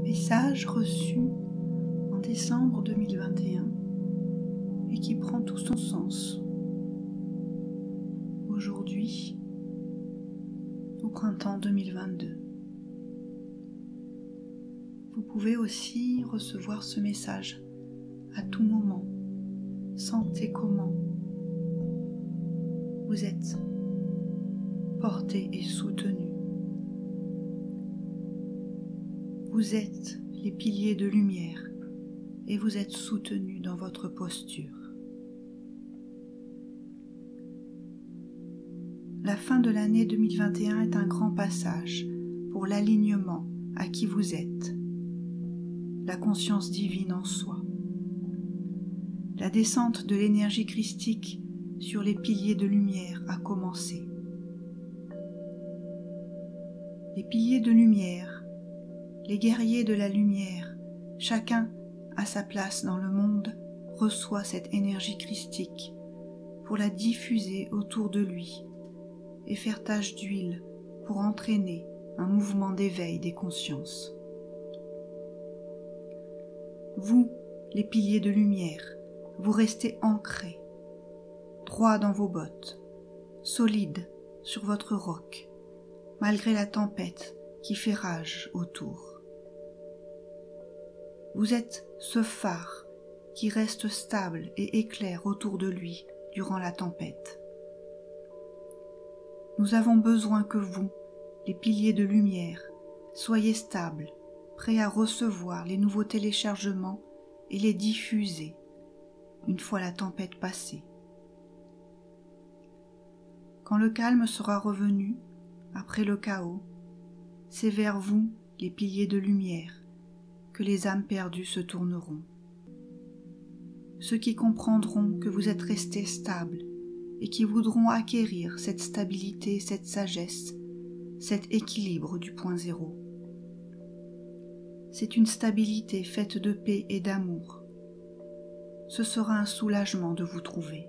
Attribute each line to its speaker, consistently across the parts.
Speaker 1: Message reçu en décembre 2021 et qui prend tout son sens aujourd'hui, au printemps 2022. Vous pouvez aussi recevoir ce message à tout moment. Sentez comment vous êtes porté et soutenu. Vous êtes les piliers de lumière et vous êtes soutenu dans votre posture. La fin de l'année 2021 est un grand passage pour l'alignement à qui vous êtes, la conscience divine en soi. La descente de l'énergie christique sur les piliers de lumière a commencé. Les piliers de lumière, les guerriers de la lumière, chacun à sa place dans le monde, reçoit cette énergie christique pour la diffuser autour de lui et faire tache d'huile pour entraîner un mouvement d'éveil des consciences. Vous, les piliers de lumière, vous restez ancrés, droit dans vos bottes, solides sur votre roc, malgré la tempête qui fait rage autour. Vous êtes ce phare qui reste stable et éclaire autour de lui durant la tempête. Nous avons besoin que vous, les piliers de lumière, soyez stables, prêts à recevoir les nouveaux téléchargements et les diffuser une fois la tempête passée. Quand le calme sera revenu, après le chaos, c'est vers vous, les piliers de lumière, que les âmes perdues se tourneront. Ceux qui comprendront que vous êtes restés stables et qui voudront acquérir cette stabilité, cette sagesse, cet équilibre du point zéro. C'est une stabilité faite de paix et d'amour. Ce sera un soulagement de vous trouver.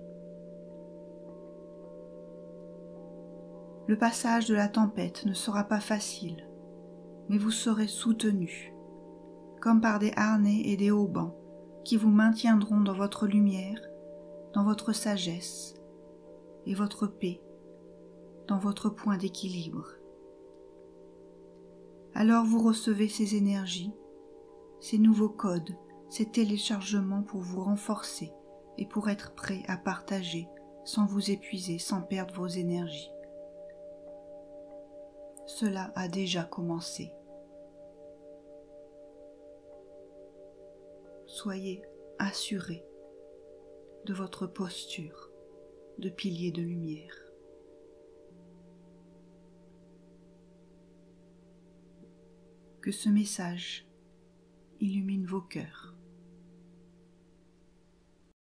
Speaker 1: Le passage de la tempête ne sera pas facile, mais vous serez soutenus, comme par des harnais et des haubans qui vous maintiendront dans votre lumière, dans votre sagesse et votre paix, dans votre point d'équilibre. Alors vous recevez ces énergies, ces nouveaux codes, ces téléchargements pour vous renforcer et pour être prêt à partager sans vous épuiser, sans perdre vos énergies. Cela a déjà commencé. Soyez assurés de votre posture de pilier de lumière. Que ce message illumine vos cœurs.